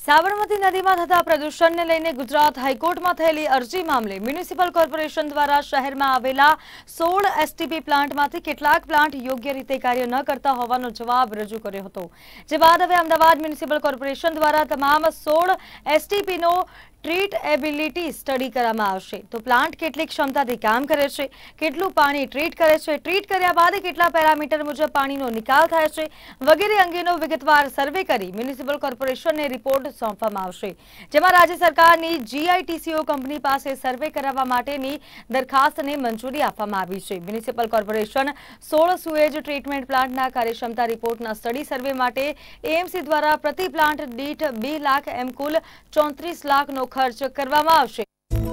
સાબરમતી નદીમાં થતા પ્રદૂષણને લઈને ગુજરાત હાઈકોર્ટમાં થયેલી અરજી મામલે મ્યુનિસિપલ કોર્પોરેશન દ્વારા શહેરમાં આવેલા 16 એસટીપી પ્લાન્ટમાંથી કેટલાક પ્લાન્ટ યોગ્ય રીતે કાર્ય ન કરતા હોવાનો જવાબ રજૂ કર્યો હતો। જે બાદ હવે અમદાવાદ મ્યુનિસિપલ કોર્પોરેશન દ્વારા તમામ 16 એસટીપીનો ટ્રીટેબિલિટી સ્ટડી કરવામાં આવશે। તો પ્લાન્ટ કેટલી ક્ષમતાથી કામ કરે છે, કેટલું પાણી ટ્રીટ કરે છે, ટ્રીટ કર્યા બાદ કેટલા પેરામીટર મુજબ પાણીનો નિકાલ થાય છે વગેરે અંગેનો વિગતવાર સર્વે કરી મ્યુનિસિપલ કોર્પોરેશનને રિપોર્ટ સોંપવામાં આવશે। જેમાં રાજ્ય સરકારની જીઆઈટીસીઓ કંપની પાસે સર્વે કરાવવા માટેની દરખાસ્તને મંજૂરી આપવામાં આવી છે। મ્યુનિસિપલ કોર્પોરેશન 16 સુએજ ટ્રીટમેન્ટ પ્લાન્ટના કાર્યક્ષમતા રિપોર્ટના સ્ટડી સર્વે માટે એએમસી દ્વારા પ્રતિ પ્લાન્ટ દીઠ 2 લાખ એમ કુલ 34 લાખનો ખર્ચ કરવામાં આવશે।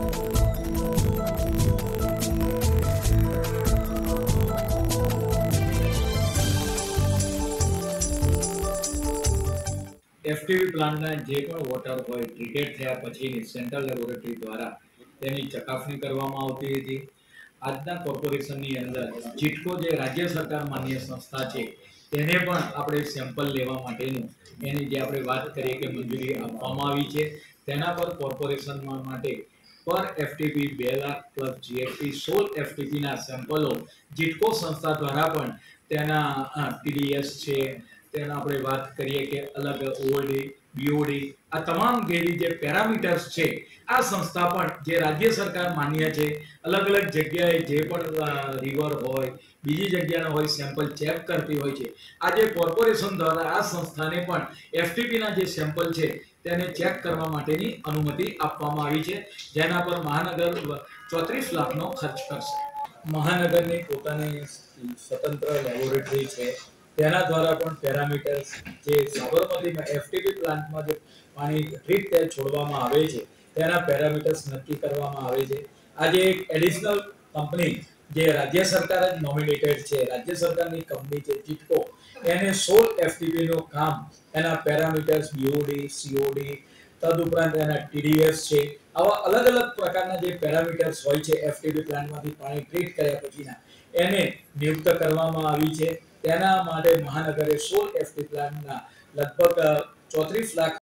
એફટીવી પ્લાન્ટના જે પણ વોટર હોય ટ્રીટેડ થયા પછીની સેન્ટ્રલ લેબોરેટરી દ્વારા તેની ચકાસણી કરવામાં આવતી હતી। આજના કોર્પોરેશનની અંદર જીટકો જે રાજ્ય સરકાર માન્ય સંસ્થા છે તેને પણ આપણે સેમ્પલ લેવા માટેનું એની જે આપણે વાત કરીએ કે મંજૂરી આપવામાં આવી છે, તેના પર કોર્પોરેશન માટે પર એફટીપી 2 લાખ પ્લસ જીએસટી 16 એફટીપીના સેમ્પલો જીટકો સંસ્થા દ્વારા પણ તેના ટીડીએસ છે, તેના આપણે વાત કરીએ કે અલગ ઓડી બીઓડી આ તમામ ગેરી જે પેરામીટર્સ છે આ સંસ્થા પણ જે રાજ્ય સરકાર માન્ય છે અલગ અલગ જગ્યાએ જે પણ રિવર હોય બીજી જગ્યાના હોય સેમ્પલ ચેક કરતી હોય છે। આજે કોર્પોરેશન દ્વારા આ સંસ્થાને પણ એફટીપીના જે સેમ્પલ છે તેને ચેક કરવા માટેની અનુમતિ આપવામાં આવી છે, જેના પર મહાનગર 34 લાખનો ખર્ચ કરશે। મહાનગરની પોતાની સ્વતંત્ર લેબોરેટરી છે, તેના દ્વારા પણ પેરામીટર્સ જે સાબરમતીમાં એફટીપી પ્લાન્ટમાં જે પાણી ટ્રીટ થઈને છોડવામાં આવે છે તેના પેરામીટર્સ નક્કી કરવામાં આવે છે। આજે એક એડિશનલ કંપની જે રાજ્ય સરકાર જ નોમિનેટેડ છે, રાજ્ય સરકારની કંપની છે જીટકો, એને 16 એફટીપી નું કામ એના પેરામીટર્સ બીઓડી સીઓડી તદુપરાંત એના ટીડીએસ છે, આવા અલગ અલગ પ્રકારના જે પેરામીટર્સ હોય છે એફટીપી પ્લાન્ટમાંથી પાણી ટ્રીટ કર્યા પછીના એને નિયુક્ત કરવામાં આવી છે। તેના માટે મહાનગરે 16 એફટી પ્લાન્ટના લગભગ 34 લાખ